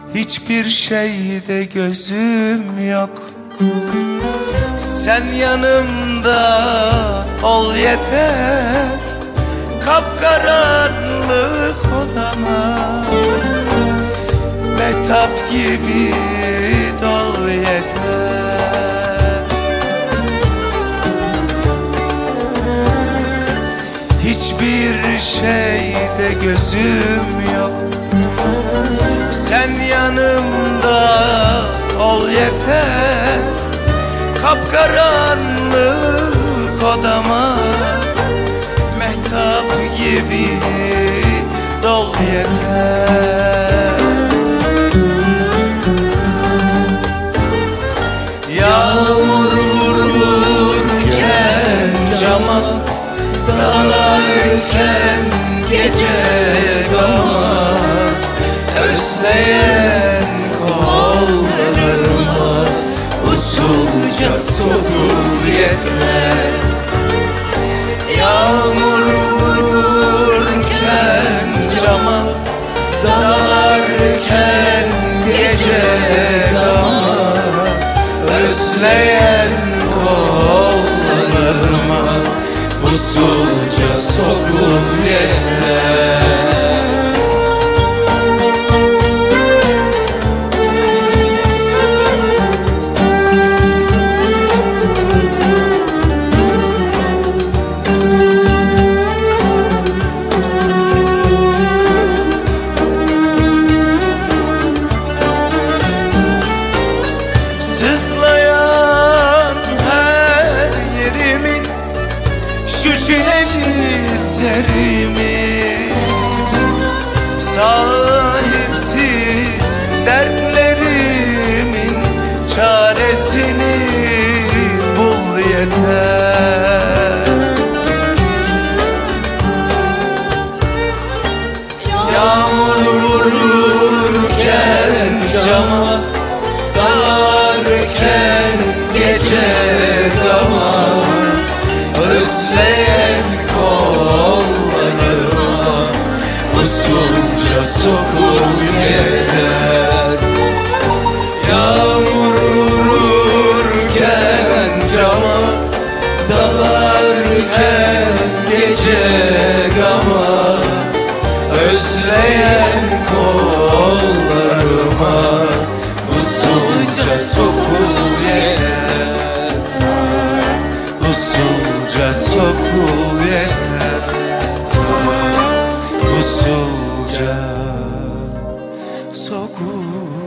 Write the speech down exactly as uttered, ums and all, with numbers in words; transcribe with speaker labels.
Speaker 1: hiçbir şeyde gözüm yok. Sen yanımda ol yeter, kapkaranlık odama mehtap gibi dol yeter. Hiçbir şeyde gözüm yok, sen yanımda ol yeter, kapkaranlık odama mehtap gibi dol yeter. Yağmur vururken cama, dağlarken gece gama, özleyen kollarıma usulca sokul yeter. Yağmur vururken cama, dağlarken gece gama, özleyen kollarıma usulca sokul yeter. Şu çileli serimi, sahipsiz dertlerimin çaresini bul yeter. Yağmur vururken cama, dağlarken gece gama, özleyen kollarıma usulca sokul yeter. Yağmur vururken cama, dalarken gece gama, özleyen kollarıma usulca sokul yeter. Usulca sokul yeter, usulca sokul